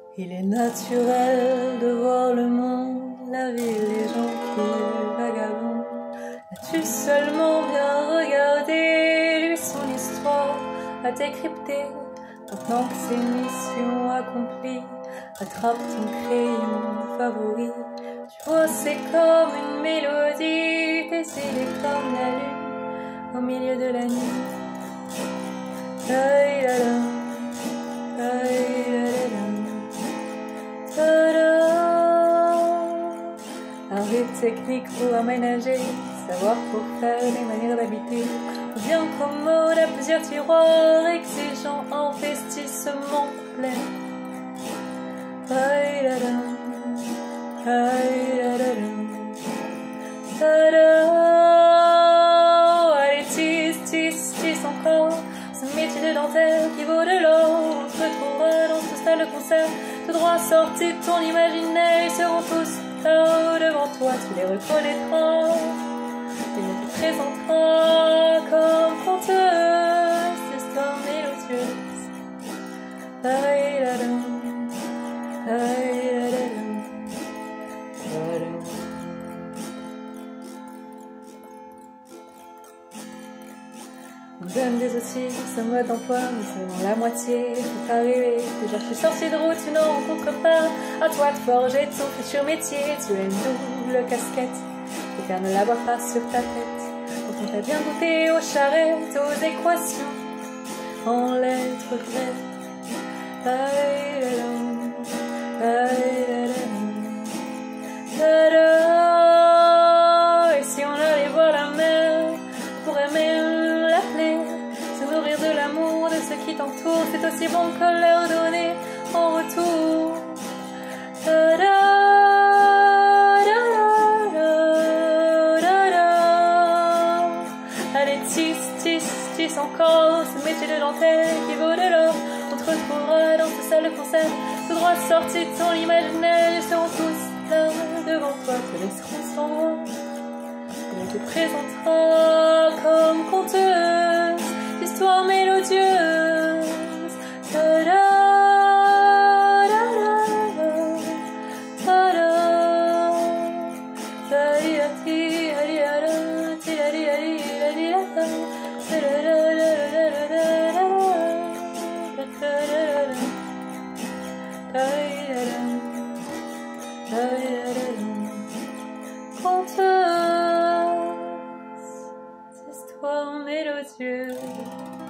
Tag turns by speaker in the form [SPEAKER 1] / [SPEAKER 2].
[SPEAKER 1] Il est naturel de voir le monde, la ville, les gens qui vagabondent. As-tu seulement bien regardé, lui son histoire à décrypter. Maintenant que c'est mission accomplie, attrape ton crayon favori. Tu vois, c'est comme une mélodie, tes idées comme la lune au milieu de la nuit. Aïe, la, la, aïe, la, la, la. Un rythme technique pour aménager, savoir pour faire les manières d'habiter. On vient commode à plusieurs tiroirs, exigeant investissement complet. Aïe la la, aïe la la la. Allez, tisse encore, ce métier de dentelle qui vaut de l'or. On te retrouvera dans ce stade de concert, tout droit sorti de ton imaginaire. Ils seront tous là devant toi, tu les reconnaîtras et on te présentera comme conteuse d'histoires mélodieuses. Aïe la la, aïe la la la. On donne des outils, ce mode d'emploi, mais seulement la moitié pour arriver. Déjà je suis sorti de route, tu n'en rencontres pas. À toi de forger ton futur métier, tu as une double casquette, et car ne la vois pas sur ta tête. Quand on t'a bien goûté aux charrettes, aux équations, en lettres grecques. Aïe la la, aïe la la, la la. Et si on allait voir la mer, on pourrait même l'appeler, se nourrir de l'amour de ceux qui t'entourent, c'est aussi bon que leur donner en retour. Da, da, da, da, da, da. Allez, tisse encore, ce métier de dentelle qui vaut de l'or. On te retrouvera dans cette salle de concert, tout droit sorti de ton imaginaire. Ils seront tous là devant toi, te laisseront sans voix. Et on te présentera comme conteuse d'histoires mélodieuses. Da, da, da, da, da, conteuse d'histoires mélodieuses.